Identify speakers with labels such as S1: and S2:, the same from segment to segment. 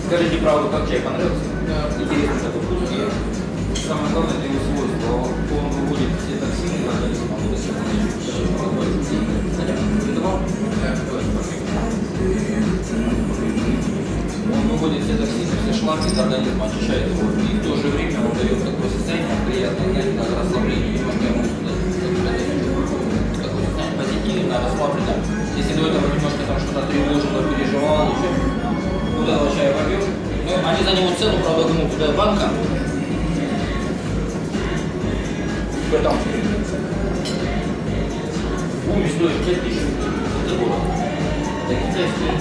S1: Скажите правду, как чай понравился? Да. Интересно, такой вкус. И самое главное, это его свойство. Он выводит все токсины в организм, а вот если он выводит все токсины, все шлаки из организма, очищает его. И в то же время он дает такое состояние приятное, знаете, как расслабление, немножко мускулы. Такое состояние позитивное, расслабленное. Если до этого немножко там что-то тревожило, переживал, куда этого чая попьешь. Ну, они за него цену, правда, думаю, куда банка. В этом уме стоит 5000 за год. Это китайские.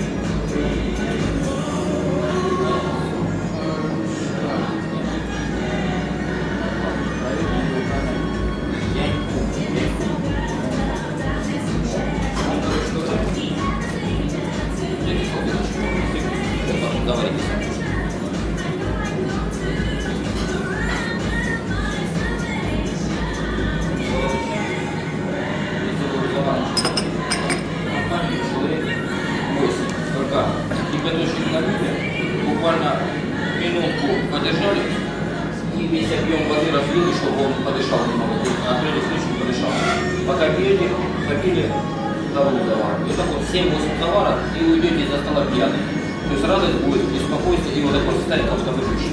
S1: Буквально минутку подержали и весь объем воды разлили, чтобы он подышал немного. Открыли крышку, подышал. Пока пьете, попили вторую заварку. И так вот 7-8 заварок и уйдете из-за стола пьяный. То есть радость будет, и спокойствие, и вот такое состояние, как будто выпьешь.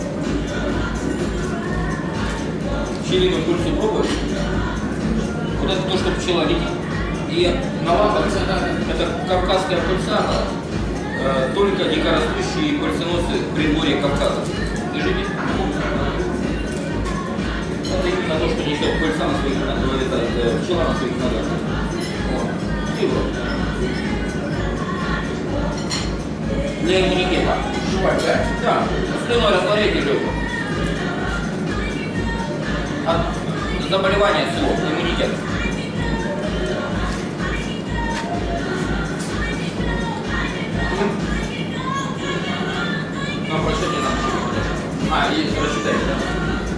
S1: Пчелиную пыльцу пробуешь? Вот это то, что пчела летит. И на лампах это кавказская пыльца. Только дикорастущие пыльценосы предгорья Кавказа. Держите. Это именно то, что несет пыльца на своих ногах, это пчела на своих ногах. Вот. И вот. Для иммунитета. Жевать, да? Да. Слюной растворяйте легкую. От заболевания всего, иммунитет. Ну, прочитайте нам. И прочитайте, да?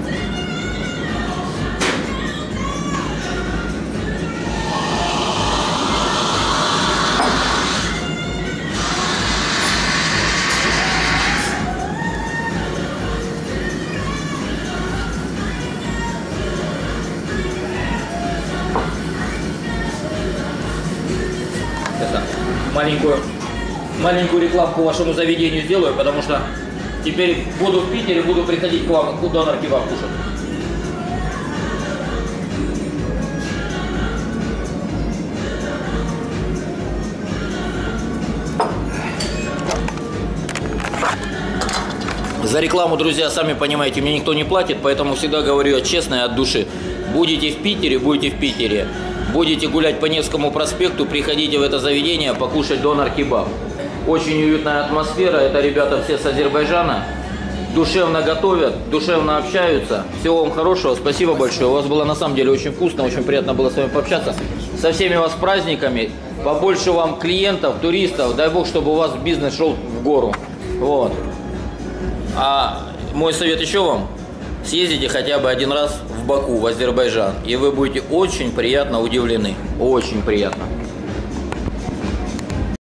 S1: Это маленькую рекламку вашему заведению сделаю, потому что теперь буду в Питере, буду приходить к вам, к Донор Кебаб кушать. За рекламу, друзья, сами понимаете, мне никто не платит, поэтому всегда говорю я честно и от души. Будете в Питере, будете в Питере. Будете гулять по Невскому проспекту, приходите в это заведение покушать Донор Кебаб. Очень уютная атмосфера, это ребята все с Азербайджана. Душевно готовят, душевно общаются. Всего вам хорошего, спасибо большое. У вас было на самом деле очень вкусно, очень приятно было с вами пообщаться. Со всеми вас праздниками, побольше вам клиентов, туристов. Дай бог, чтобы у вас бизнес шел в гору. Вот. А мой совет еще вам. Съездите хотя бы один раз в Баку, в Азербайджан, и вы будете очень приятно удивлены. Очень приятно.